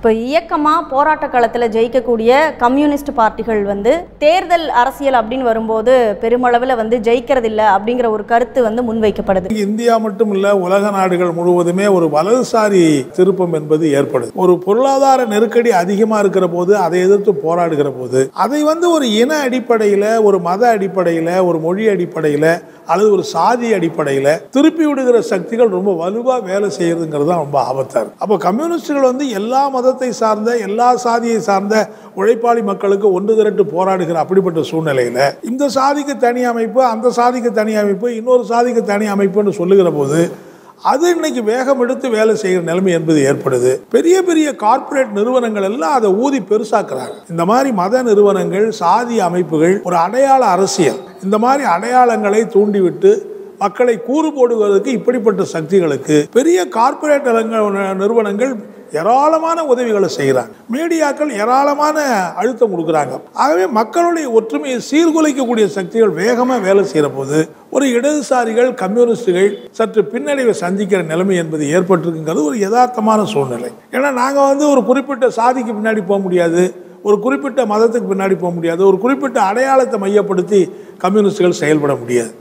இப்போ இயக்கமாக போராட்ட களத்தில் ஜெயிக்கக்கூடிய கம்யூனிஸ்ட் பார்ட்டிகள் தேர்தல் அரசியல் அப்படின்னு வரும்போது பெருமளவில் ஜெயிக்கிறதில்லை அப்படிங்கிற ஒரு கருத்து முன்வைக்கப்படுது. இந்தியா மட்டும் இல்லை, உலக நாடுகள் முழுவதுமே ஒரு வலதுசாரி திருப்பம் என்பது ஏற்படுது. ஒரு பொருளாதார நெருக்கடி அதிகமாக இருக்கிற போது அதை எதிர்த்து போராடுகிற போது அதை ஒரு இன அடிப்படையில், ஒரு மத அடிப்படையில், ஒரு மொழி அடிப்படையில் அல்லது ஒரு சாதி அடிப்படையில் திருப்பி விடுகிற சக்திகள் ரொம்ப வலுவாக வேலை செய்யறதுங்கிறது தான் ரொம்ப ஆபத்தாக இருக்கு. அப்போ கம்யூனிஸ்டுகள் எல்லா மதத்தை சார்ந்த, எல்லா சாதியை சார்ந்த உழைப்பாளி மக்களுக்கு ஒன்று திரட்டு போராடுகிற அப்படிப்பட்ட சூழ்நிலையில் இந்த சாதிக்கு தனி அமைப்பு, அந்த சாதிக்கு தனி அமைப்பு, இன்னொரு சாதிக்கு தனி அமைப்புன்னு சொல்லுகிற போது அது இன்னைக்கு வேகம் எடுத்து வேலை செய்கிற நிலைமை என்பது ஏற்படுது. பெரிய பெரிய கார்ப்பரேட் நிறுவனங்கள் எல்லாம் அதை ஊதி பெருசாக்குறாங்க. இந்த மாதிரி மத நிறுவனங்கள், சாதி அமைப்புகள், ஒரு அடையாள அரசியல், இந்த மாதிரி அடையாளங்களை தூண்டிவிட்டு மக்களை கூறு போடுவதற்கு இப்படிப்பட்ட சக்திகளுக்கு பெரிய கார்ப்பரேட் நிறுவனங்கள் ஏராளமான உதவிகளை செய்கிறாங்க. மீடியாக்கள் ஏராளமான அழுத்தம் கொடுக்குறாங்க. ஆகவே மக்களுடைய ஒற்றுமையை சீர்குலைக்கக்கூடிய சக்திகள் வேகமாக வேலை செய்கிற போது ஒரு இடதுசாரிகள், கம்யூனிஸ்டுகள் சற்று பின்னடைவை சந்திக்கிற நிலைமை என்பது ஏற்பட்டிருக்குங்கிறது ஒரு யதார்த்தமான சூழ்நிலை. ஏன்னா நாங்கள் ஒரு குறிப்பிட்ட சாதிக்கு பின்னாடி போக முடியாது, ஒரு குறிப்பிட்ட மதத்துக்கு பின்னாடி போக முடியாது, ஒரு குறிப்பிட்ட அடையாளத்தை மையப்படுத்தி கம்யூனிஸ்டுகள் செயல்பட முடியாது.